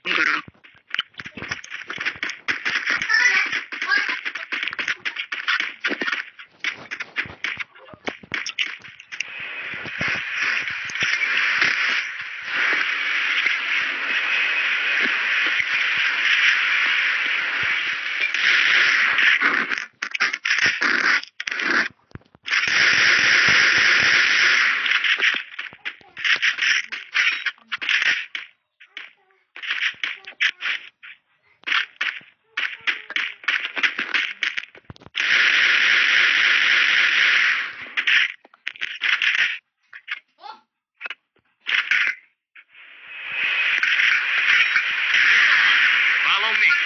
करो। Follow me.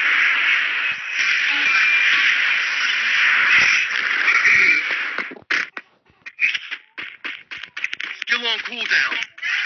Still on cooldown.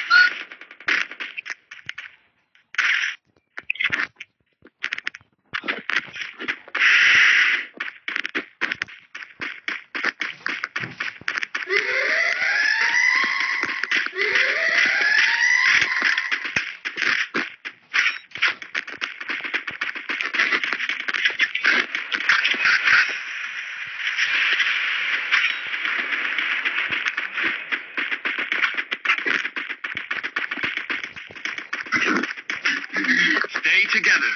Stay together.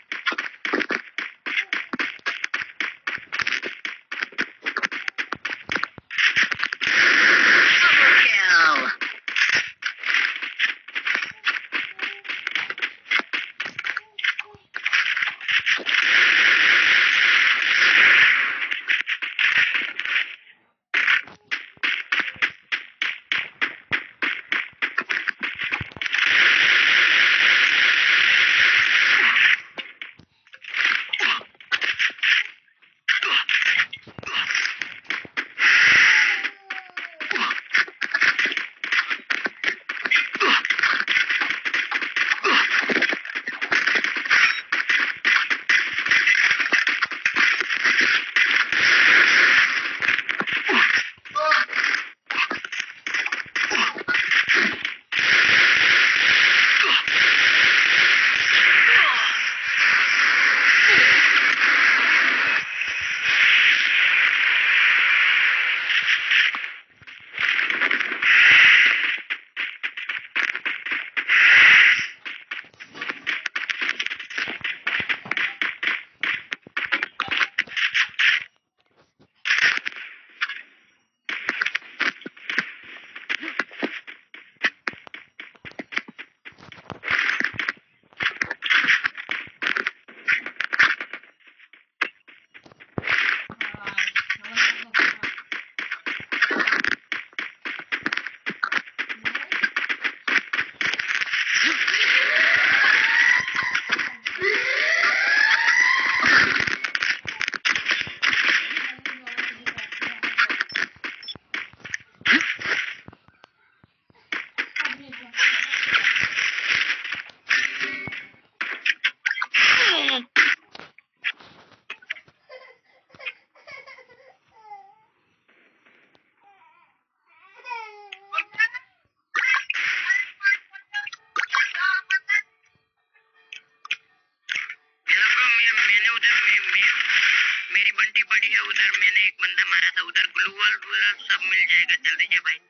मेरी बंटी पड़ी है उधर, मैंने एक बंदा मारा था उधर। ग्लूवल सब मिल जाएगा, जल्दी से भाई।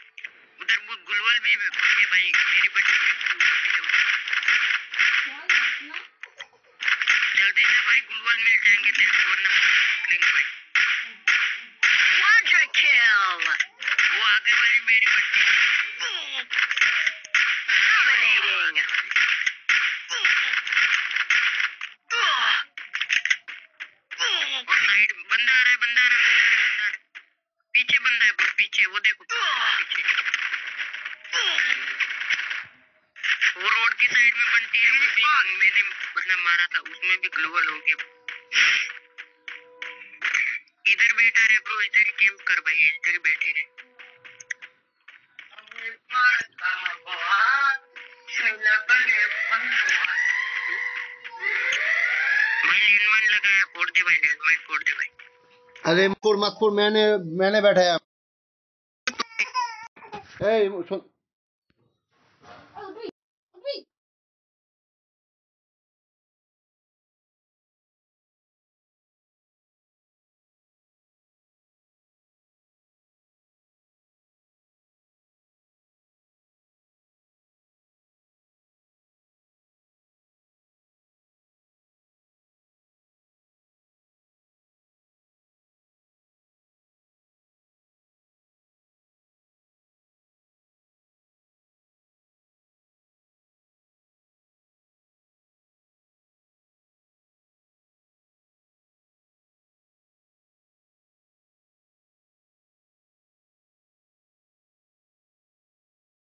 उधर वो ग्लूवल भी है भाई, मेरी बंटी जल्दी से भाई, ग्लूवल मिल जाएंगे तेरे को, वरना भाई। वो आगे वाली मेरी बंटी साइड बंदा आ रहा है, पीछे बंदा है, पीछे वो देखो पीछे। वो रोड की साइड में बंटी है, मैंने बंदा मारा था, उसमें भी ग्लोबल हो गया। इधर बैठा रहे ब्रो, इधर ही कैंप कर भाई, इधर ही बैठे रहे। भाई लैंडमाइन लगाया, फोड़ दे भाई, लैंडमाइन फोड़ दे भाई। अरे मत फोड़, मैंने बैठाया।